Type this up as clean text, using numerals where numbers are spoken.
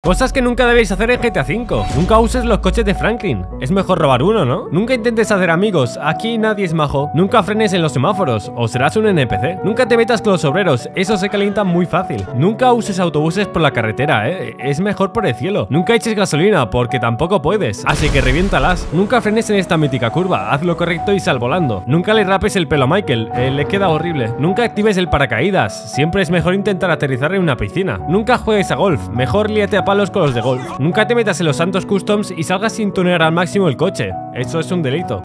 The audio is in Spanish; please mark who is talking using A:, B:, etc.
A: Cosas que nunca debéis hacer en GTA V. Nunca uses los coches de Franklin. Es mejor robar uno, ¿no? Nunca intentes hacer amigos. Aquí nadie es majo. Nunca frenes en los semáforos o serás un NPC. Nunca te metas con los obreros. Eso se calienta muy fácil. Nunca uses autobuses por la carretera, es mejor por el cielo. Nunca eches gasolina porque tampoco puedes. Así que reviéntalas. Nunca frenes en esta mítica curva. Haz lo correcto y sal volando. Nunca le rapes el pelo a Michael. Le queda horrible. Nunca actives el paracaídas. Siempre es mejor intentar aterrizar en una piscina. Nunca juegues a golf. Mejor líate a palos con los de golf. Nunca te metas en los Santos Customs y salgas sin tunear al máximo el coche. Eso es un delito.